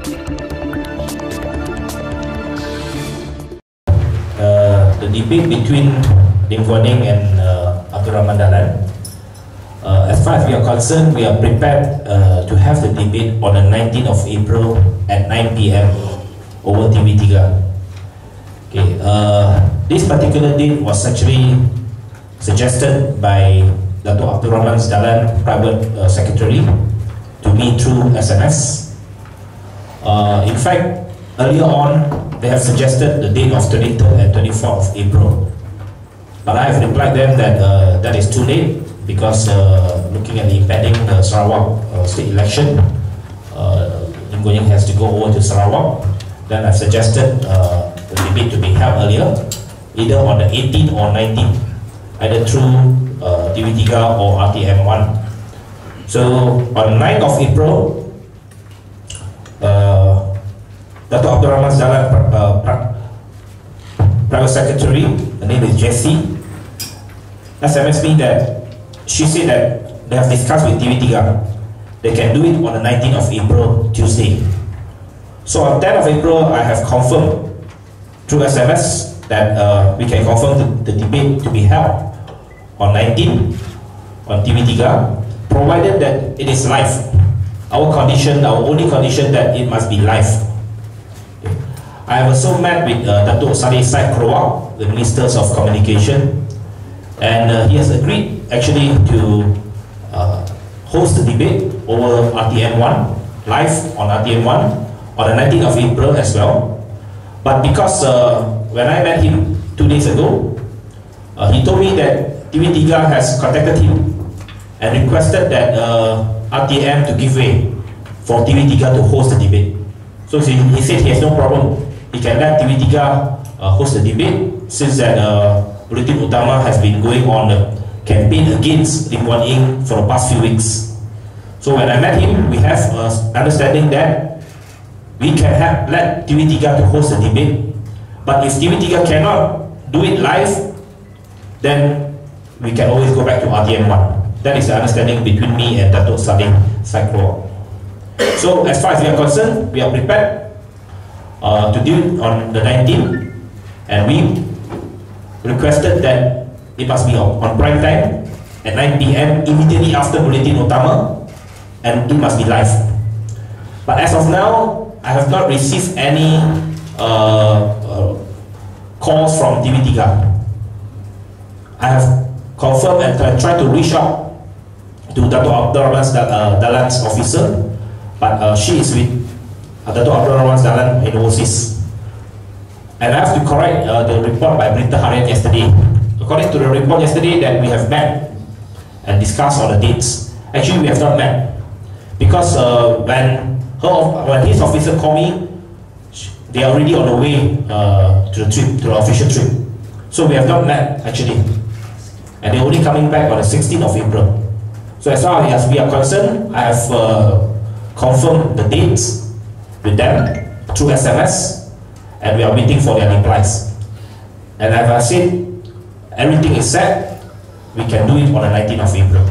The debate between Lim Guan Eng and Abdul Rahman Dahlan. As far as we are concerned, we are prepared to have the debate on the 19th of April at 9 PM over TV3. Okay, this particular date was actually suggested by Dato' Abdul Rahman Dahlan, private secretary, to me through SMS. In fact, earlier on, they have suggested the date of 23rd and 24th of April. But I have replied them that that is too late because looking at the impending Sarawak state election, Lim Guan Eng has to go over to Sarawak. Then I've suggested the debate to be held earlier, either on the 18th or 19th, either through TV3 or RTM1. So on 9th of April, Dato' Abdul Rahman Dahlan, private secretary, her name is Jessie, SMS me that she said that they have discussed with TV3. They can do it on the 19th of April, Tuesday. So on 10th of April, I have confirmed through SMS that we can confirm the debate to be held on 19th on TV3, provided that it is live. Our only condition that it must be live. I have also met with Dato' Sari Said Kerouac, the Ministers of Communication, and he has agreed actually to host the debate over RTM1, live on RTM1 on the 19th of April as well. But because when I met him 2 days ago, he told me that TV3 has contacted him and requested that RTM to give way for TV3 to host the debate. So he said he has no problem. He can let TV3 host the debate since that Bulletin Utama has been going on the campaign against Lim Guan Eng for the past few weeks. So when I met him, we have understanding that we can let TV3 to host the debate. But if TV3 cannot do it live, then we can always go back to RTM1. That is the understanding between me and Dato' Sari Said Kerouac. So as far as we are concerned, we are prepared to do it on the 19th, and we requested that it must be on prime time at 9 PM immediately after Bulletin Utama, and it must be live. But as of now, I have not received any calls from TV3. I have confirmed and tried to reach out to Dato' Abdul Rahman Dahlan's officer, but she is with Dato' Abdul Rahman Dahlan in overseas. And I have to correct the report by Berita Harian yesterday. According to the report yesterday that we have met and discussed on the dates, actually we have not met because when his officer called me, they are already on the way to the trip, to the official trip. So we have not met actually, and they're only coming back on the 16th of April. So as far as we are concerned, I have confirmed the dates with them through SMS, and we are waiting for their replies. And as I said, everything is set. We can do it on the 19th of April.